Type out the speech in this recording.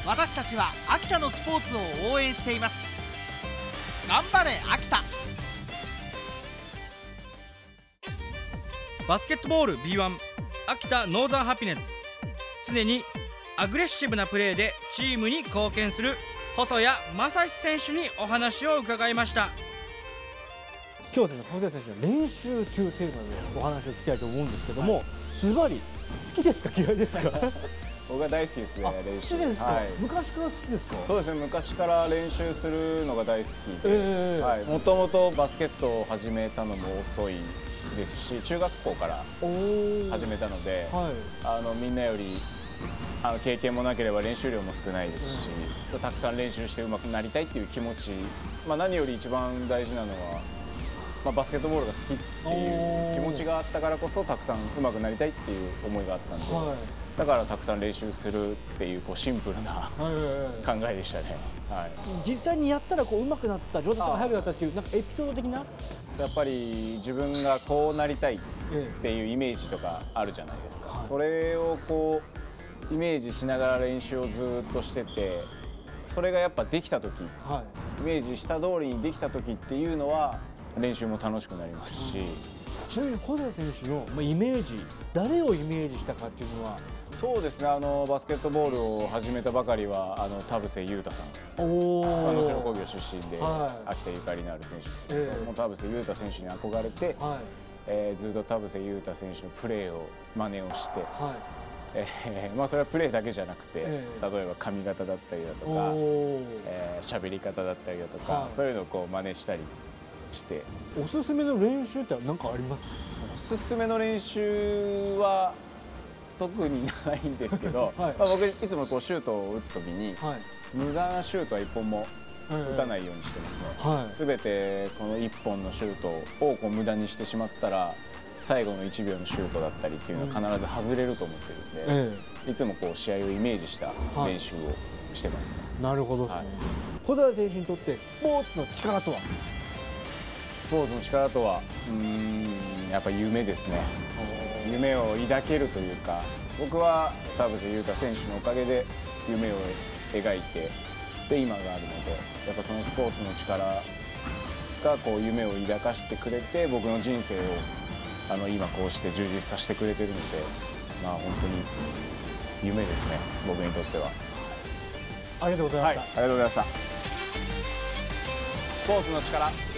私たちは秋田のスポーツを応援しています。頑張れ秋田。 バスケットボール B1 秋田ノーザンハピネッツ、常にアグレッシブなプレーでチームに貢献する細谷正史選手にお話を伺いました。 今日はですね、細谷選手の練習というテーマでお話を聞きたいと思うんですけども、ズバリ好きですか嫌いですか？ 僕は大好きですね。練習好きですか、 はい、 昔から好きですか？ そうですね、昔から練習するのが大好きで、もともとバスケットを始めたのも遅いですし、中学校から始めたので、みんなより経験もなければ練習量も少ないですし、たくさん練習して上手くなりたいっていう気持ち、何より一番大事なのは、バスケットボールが好きっていう気持ちがあったからこそ、たくさん上手くなりたいっていう思いがあったんで、だからたくさん練習するっていうシンプルな考えでしたね。 実際にやったら上手くなった、上達が早くなったっていうなんかエピソード的な、 やっぱり自分がこうなりたいっていうイメージとかあるじゃないですか。それをイメージしながら練習をずっとしてて、それがやっぱできた時、イメージした通りにできた時っていうのは練習も楽しくなりますし。 ちなみに細谷選手のイメージ、誰をイメージしたかっていうのは？ そうですね、バスケットボールを始めたばかりは田臥勇太さん、能代工業出身で、秋田ゆかりのある選手ですけど、田臥勇太選手に憧れて、ずっと田臥勇太選手のプレーを真似をして、それはプレーだけじゃなくて、例えば髪型だったりだとか、喋り方だったりだとか、そういうのを真似したりして。 おすすめの練習って何かあります？ おすすめの練習は特にないんですけど、僕いつもシュートを打つときに、無駄なシュートは1本も打たないようにしてますね。すべてこの1本のシュートを無駄にしてしまったら、最後の1秒のシュートだったりっていうのは必ず外れると思ってるんで、いつも試合をイメージした練習をしてますね。 なるほどですね。細谷選手にとってスポーツの力とは？ スポーツの力とは、やっぱ夢ですね。夢を抱けるというか、僕は田臥勇太選手のおかげで夢を描いてで今があるので、やっぱそのスポーツの力が夢を抱かせてくれて、僕の人生を今こうして充実させてくれてるので、本当に夢ですね、僕にとっては。 ありがとうございました。 ありがとうございました。スポーツの力。